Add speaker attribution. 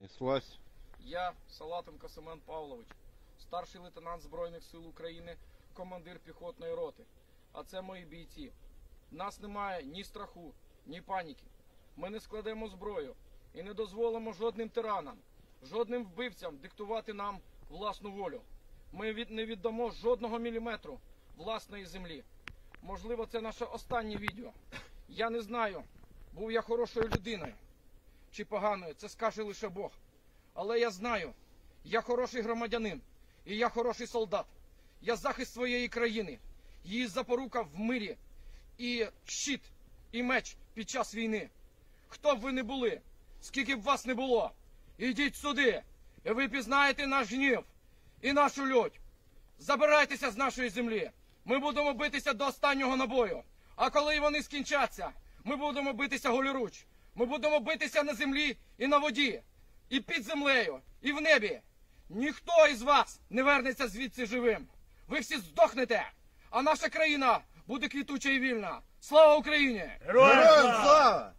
Speaker 1: Неслась.
Speaker 2: Я, Салатенко Семен Павлович, старший лейтенант Збройних сил України, командир піхотної роти. А це мої бійці. В нас немає ні страху, ні паніки. Ми не складемо зброю і не дозволимо жодним тиранам, жодним вбивцям диктувати нам власну волю. Ми не віддамо жодного міліметру власної землі. Можливо, це наше останнє відео. Я не знаю, був я хорошою людиною чи поганою, це скаже лише Бог. Але я знаю, я хороший громадянин і я хороший солдат. Я захист своєї країни, її запорука в мирі і щит, і меч під час війни. Хто б ви не були, скільки б вас не було, ідіть сюди, і ви пізнаєте наш гнів і нашу лють. Забирайтеся з нашої землі. Ми будемо битися до останнього набою. А коли вони скінчаться, ми будемо битися голіруч. Ми будемо битися на землі і на воді, і під землею, і в небі. Ніхто із вас не вернеться звідси живим. Ви всі здохнете, а наша країна буде квітуча і вільна. Слава Україні!
Speaker 1: Героям слава!